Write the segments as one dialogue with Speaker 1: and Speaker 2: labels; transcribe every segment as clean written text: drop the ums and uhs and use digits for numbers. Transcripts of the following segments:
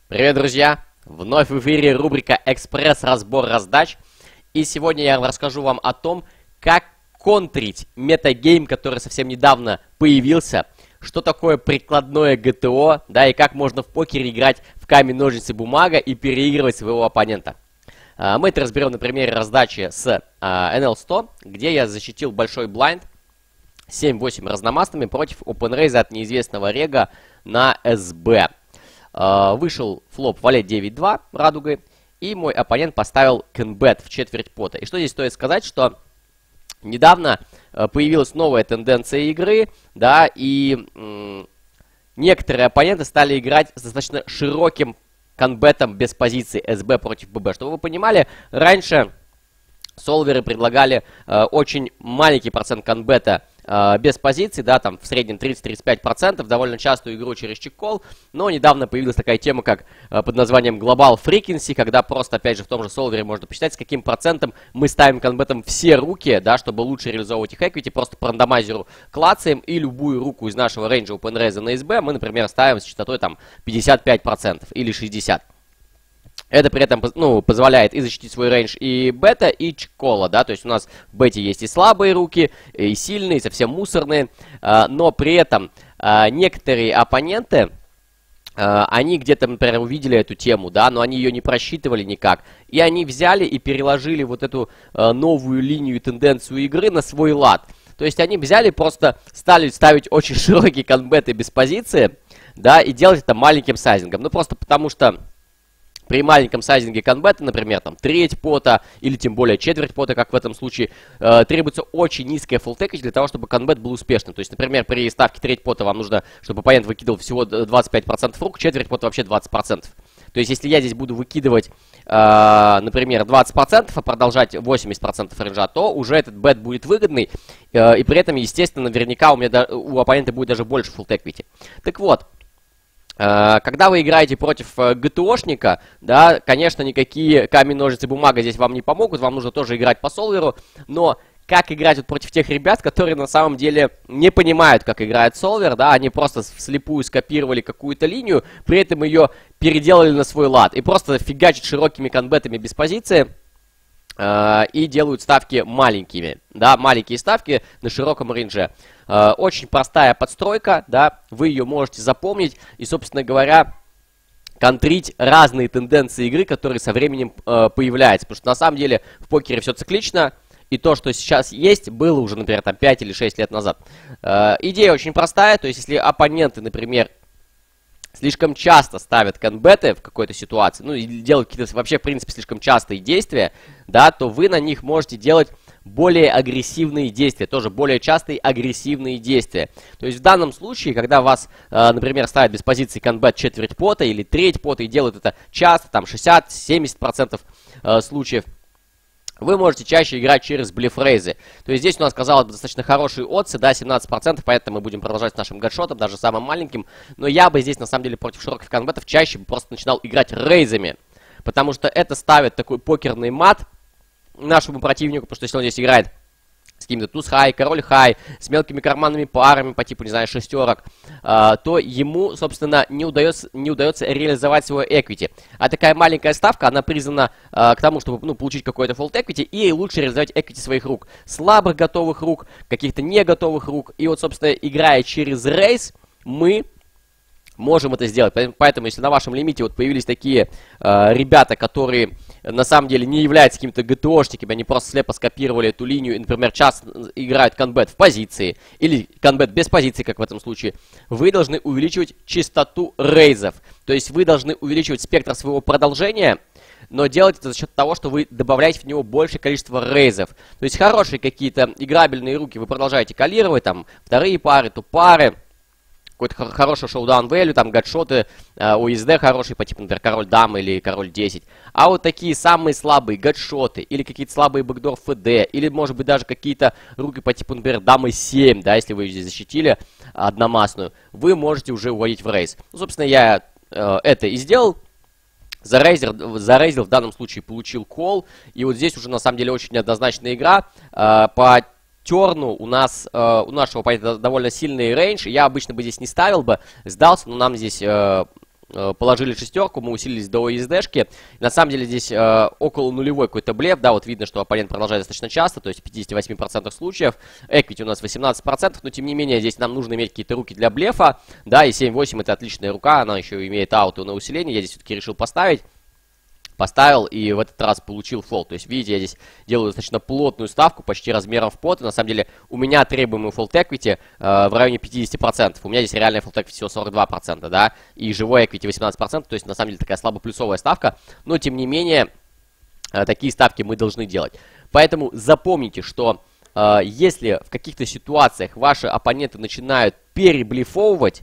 Speaker 1: Привет, друзья! Вновь в эфире рубрика «Экспресс-разбор раздач». И сегодня я расскажу вам о том, как контрить метагейм, который совсем недавно появился, что такое прикладное ГТО, да, и как можно в покере играть в камень, ножницы, бумага и переигрывать своего оппонента. Мы это разберем на примере раздачи с NL100, где я защитил большой блайнд 7-8 разномастными против OpenRaise от неизвестного рега на СБ. Вышел флоп валет 9-2 радугой, и мой оппонент поставил кенбет в четверть пота. И что здесь стоит сказать, что недавно появилась новая тенденция игры, да, и некоторые оппоненты стали играть с достаточно широким конбетом без позиции СБ против ББ. Чтобы вы понимали, раньше солверы предлагали очень маленький процент конбета без позиций, да, там в среднем 30-35%, довольно частую игру через чек-колл, но недавно появилась такая тема, как под названием Global Frequency, когда просто, опять же, в том же солвере можно посчитать, с каким процентом мы ставим конбетом все руки, да, чтобы лучше реализовывать их эквити, просто по рандомайзеру клацаем, и любую руку из нашего рейнджа OpenRaise на SB мы, например, ставим с частотой там 55% или 60%. Это при этом, ну, позволяет и защитить свой рейндж и бета, и чек-колла, да, то есть у нас в бете есть и слабые руки, и сильные, и совсем мусорные, но при этом некоторые оппоненты, они где-то, например, увидели эту тему, да, но они ее не просчитывали никак, и они взяли и переложили вот эту новую линию и тенденцию игры на свой лад. То есть они взяли, просто стали ставить очень широкие конбеты без позиции, да, и делать это маленьким сайзингом, ну, просто потому что при маленьком сайзинге конбета, например, там треть пота или тем более четверть пота, как в этом случае, требуется очень низкая full equity для того, чтобы конбет был успешным. То есть, например, при ставке треть пота вам нужно, чтобы оппонент выкидывал всего 25% рук, четверть пота вообще 20%. То есть, если я здесь буду выкидывать, например, 20%, а продолжать 80% рейнджа, то уже этот бет будет выгодный, и при этом, естественно, наверняка у оппонента будет даже больше full equity. Так вот. Когда вы играете против ГТОшника, да, конечно, никакие камень, ножницы, бумага здесь вам не помогут, вам нужно тоже играть по солверу, но как играть вот против тех ребят, которые на самом деле не понимают, как играет солвер, да, они просто вслепую скопировали какую-то линию, при этом ее переделали на свой лад, и просто фигачат широкими конбетами без позиции, и делают ставки маленькими, да, маленькие ставки на широком рейнже. Очень простая подстройка, да, вы ее можете запомнить и, собственно говоря, контрить разные тенденции игры, которые со временем появляются. Потому что на самом деле в покере все циклично, и то, что сейчас есть, было уже, например, там 5 или 6 лет назад. Идея очень простая, то есть если оппоненты, например, слишком часто ставят конбеты в какой-то ситуации, ну, и делают какие-то вообще, в принципе, слишком частые действия, да, то вы на них можете делать более агрессивные действия, тоже более частые агрессивные действия. То есть в данном случае, когда вас, например, ставят без позиции конбет четверть пота или треть пота и делают это часто, там 60-70% случаев, вы можете чаще играть через блефрейзы. То есть здесь у нас, казалось бы, достаточно хорошие отцы, да, 17%, поэтому мы будем продолжать с нашим гадшотом, даже самым маленьким. Но я бы здесь, на самом деле, против широких конбетов чаще бы просто начинал играть рейзами. Потому что это ставит такой покерный мат нашему противнику, потому что если он здесь играет с каким-то туз-хай, король-хай, с мелкими карманными парами по типу, не знаю, шестерок, то ему, собственно, не удается реализовать свой equity. А такая маленькая ставка, она призвана к тому, чтобы, ну, получить какой-то full equity и лучше реализовать equity своих рук. Слабых готовых рук, каких-то не готовых рук. И вот, собственно, играя через рейс, мы можем это сделать. Поэтому, если на вашем лимите вот появились такие ребята, которые на самом деле не являются какими-то ГТОшниками, они просто слепо скопировали эту линию и, например, часто играют конбет в позиции или конбет без позиции, как в этом случае, вы должны увеличивать частоту рейзов. То есть вы должны увеличивать спектр своего продолжения, но делать это за счет того, что вы добавляете в него большее количество рейзов. То есть хорошие какие-то играбельные руки вы продолжаете калировать, там, вторые пары, топ-пары, какой-то хороший шоудаун value, там гадшоты, USD хороший, по типу, например, король дама или король 10. А вот такие самые слабые гадшоты, или какие-то слабые бэкдор ФД, или, может быть, даже какие-то руки по типу, например, дамы 7, да, если вы здесь защитили одномастную, вы можете уже уводить в рейс. Ну, собственно, я это и сделал. Зарейзил в данном случае получил кол. И вот здесь уже на самом деле очень неоднозначная игра. По терну у нашего оппонента довольно сильный рейндж. Я обычно бы здесь не ставил бы, сдался, но нам здесь положили шестерку, мы усилились до ОСДшки. На самом деле здесь около нулевой какой-то блеф, да, вот видно, что оппонент продолжает достаточно часто, то есть в 58% случаев. Эквити у нас 18%, но тем не менее здесь нам нужно иметь какие-то руки для блефа, да, и 7-8 это отличная рука, она еще имеет ауты на усиление, я здесь все-таки решил поставить. Поставил и в этот раз получил фолд. То есть, видите, я здесь делаю достаточно плотную ставку, почти размером в пот. И на самом деле у меня требуемый фолд эквити в районе 50%. У меня здесь реальный фолд эквити всего 42%, да, и живой эквити 18%. То есть, на самом деле, такая слабоплюсовая ставка. Но, тем не менее, такие ставки мы должны делать. Поэтому запомните, что если в каких-то ситуациях ваши оппоненты начинают переблефовывать,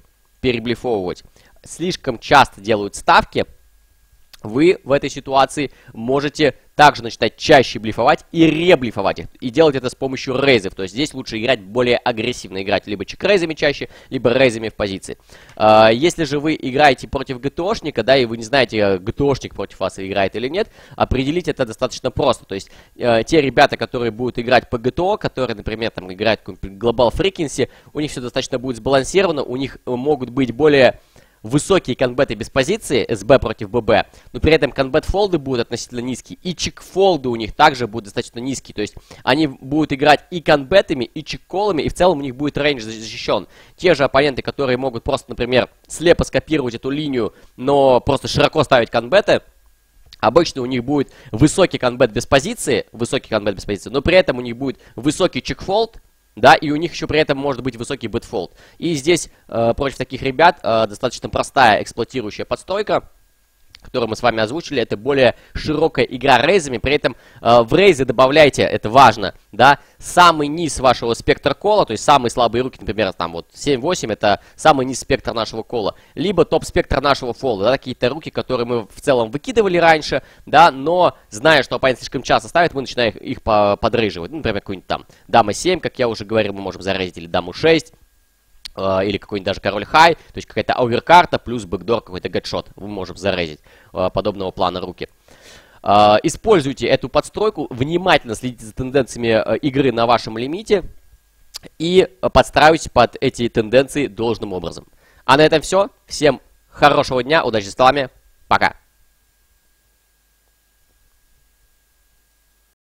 Speaker 1: слишком часто делают ставки, вы в этой ситуации можете также начинать чаще блефовать и реблефовать их. И делать это с помощью рейзов. То есть здесь лучше играть более агрессивно. Играть либо чек-рейзами чаще, либо рейзами в позиции. Если же вы играете против ГТОшника, да, и вы не знаете, ГТОшник против вас играет или нет, определить это достаточно просто. То есть те ребята, которые будут играть по ГТО, которые, например, там играют какой-нибудь Global Frequency, у них все достаточно будет сбалансировано, у них могут быть более высокие конбеты без позиции, СБ против ББ, но при этом конбет-фолды будут относительно низкие, и чек-фолды у них также будут достаточно низкие, то есть они будут играть и конбетами, и чек-колами, и в целом у них будет рейндж защищен. Те же оппоненты, которые могут просто, например, слепо скопировать эту линию, но просто широко ставить конбеты, обычно у них будет высокий конбет без позиции, но при этом у них будет высокий чек-фолд, да, и у них еще при этом может быть высокий бэтфолд. И здесь против таких ребят достаточно простая эксплуатирующая подстойка, которую мы с вами озвучили, это более широкая игра рейзами, при этом в рейзы добавляйте, это важно, да, самый низ вашего спектра кола, то есть самые слабые руки, например, там вот 7-8, это самый низ спектра нашего кола, либо топ-спектр нашего фолда, да, какие-то руки, которые мы в целом выкидывали раньше, да, но зная, что оппонент слишком часто ставит, мы начинаем их подрыживать, ну, например, какой-нибудь там дама 7, как я уже говорил, мы можем зарезить, или даму 6, или какой-нибудь даже король хай, то есть какая-то оверкарта плюс бэкдор, какой-то гэтшот. Мы можем зарезить подобного плана руки. Используйте эту подстройку, внимательно следите за тенденциями игры на вашем лимите и подстраивайтесь под эти тенденции должным образом. А на этом все. Всем хорошего дня, удачи с столами, пока!